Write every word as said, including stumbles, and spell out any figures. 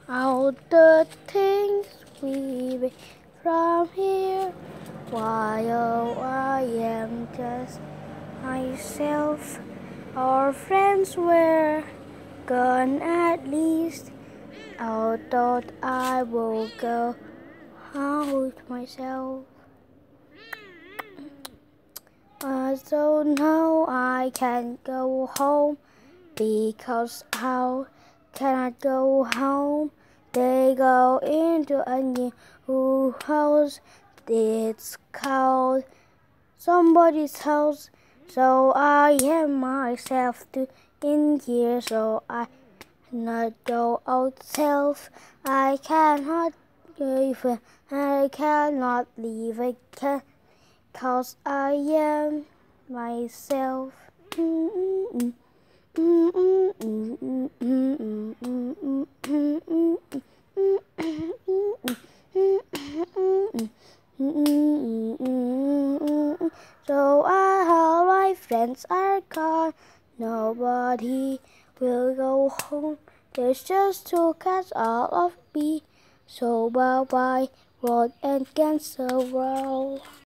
all the things we be from here, while I am just myself. Our friends were gone at least. I thought I will go home with myself. Uh, so now I can't go home because how can I go home? They go into a new house. It's called somebody's house. So I am myself to in here. So I cannot go outside. I cannot even. I cannot leave again. Cause I am myself. So all my friends are gone. Nobody will go home. There's just two cats all of me. So bye bye, world and cancel world.